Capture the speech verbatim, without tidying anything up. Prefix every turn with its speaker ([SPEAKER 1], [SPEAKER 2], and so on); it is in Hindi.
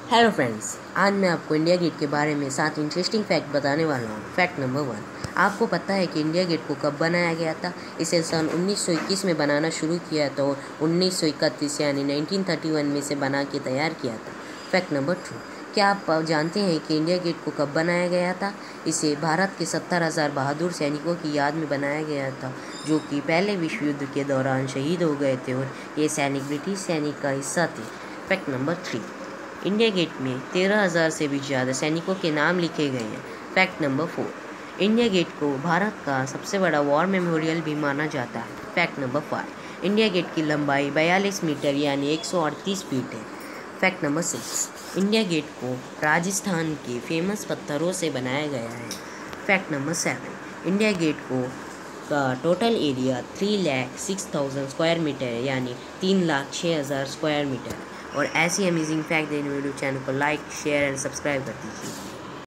[SPEAKER 1] हेलो फ्रेंड्स, आज मैं आपको इंडिया गेट के बारे में सात इंटरेस्टिंग फैक्ट बताने वाला हूँ। फैक्ट नंबर वन, आपको पता है कि इंडिया गेट को कब बनाया गया था? इसे सन उन्नीस सौ इक्कीस में बनाना शुरू किया था और उन्नीस सौ इकतीस यानी उन्नीस सौ इकतीस में से बना के तैयार किया था। फैक्ट नंबर टू, क्या आप जानते हैं कि इंडिया गेट को कब बनाया गया था? इसे भारत के सत्तर हज़ार बहादुर सैनिकों की याद में बनाया गया था, जो कि पहले विश्व युद्ध के दौरान शहीद हो गए थे और ये सैनिक ब्रिटिश सैनिक का हिस्सा थे। Fact number three, India gate में तेरह हज़ार से भी ज़्यादा सैनिकों के नाम लिखे गए हैं। Fact number four, India gate को भारत का सबसे बड़ा वॉर मेमोरियल भी माना जाता है। Fact number five, India gate की लंबाई बयालीस मीटर यानी एक सौ अड़तीस फीट है। Fact number six, India gate को राजस्थान के फेमस पत्थरों से बनाया गया है। Fact number seven, India gate को का total area three lakh six thousand square metre है, यानी तीन लाख छः हज़ार स्क्वायर मीटर। और ऐसी अमेजिंग फैक्ट देने वीडियो चैनल को लाइक शेयर एंड सब्सक्राइब कर दीजिए।